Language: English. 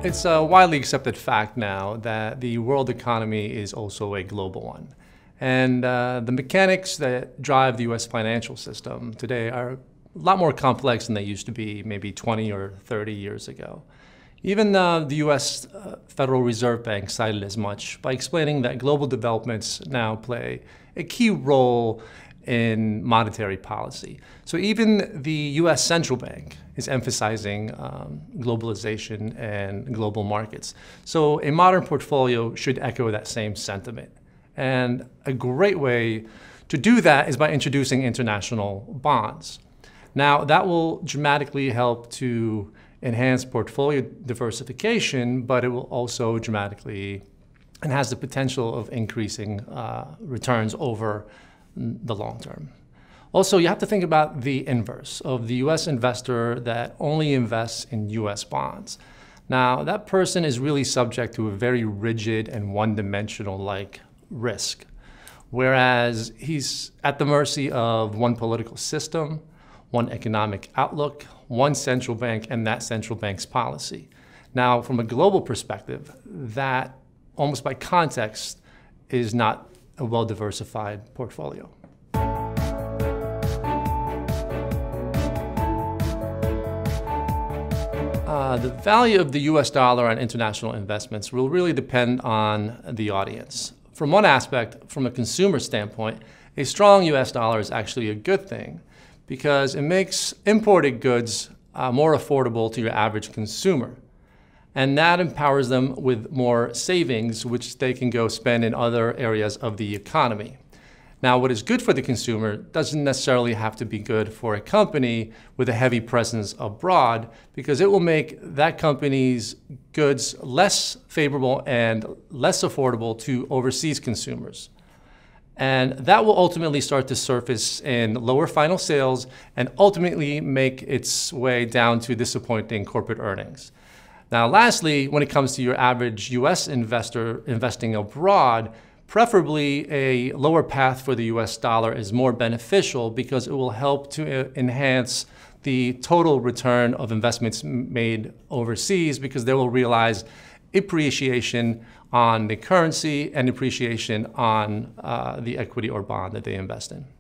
It's a widely accepted fact now that the world economy is also a global one. And the mechanics that drive the U.S. financial system today are a lot more complex than they used to be maybe 20 or 30 years ago. Even the U.S. Federal Reserve Bank cited as much by explaining that global developments now play a key role in monetary policy. So even the U.S. Central Bank is emphasizing globalization and global markets. So a modern portfolio should echo that same sentiment. And a great way to do that is by introducing international bonds. Now, that will dramatically help to enhance portfolio diversification, but it will also dramatically and has the potential of increasing returns over the long term. Also, you have to think about the inverse of the U.S. investor that only invests in U.S. bonds. Now, that person is really subject to a very rigid and one-dimensional like risk, whereas he's at the mercy of one political system, one economic outlook, one central bank, and that central bank's policy. Now, from a global perspective, that almost by context is not a well-diversified portfolio. The value of the US dollar on international investments will really depend on the audience. From one aspect, from a consumer standpoint, a strong US dollar is actually a good thing because it makes imported goods more affordable to your average consumer. And that empowers them with more savings, which they can go spend in other areas of the economy. Now, what is good for the consumer doesn't necessarily have to be good for a company with a heavy presence abroad, because it will make that company's goods less favorable and less affordable to overseas consumers. And that will ultimately start to surface in lower final sales and ultimately make its way down to disappointing corporate earnings. Now, lastly, when it comes to your average US investor investing abroad, preferably a lower path for the US dollar is more beneficial because it will help to enhance the total return of investments made overseas, because they will realize appreciation on the currency and appreciation on the equity or bond that they invest in.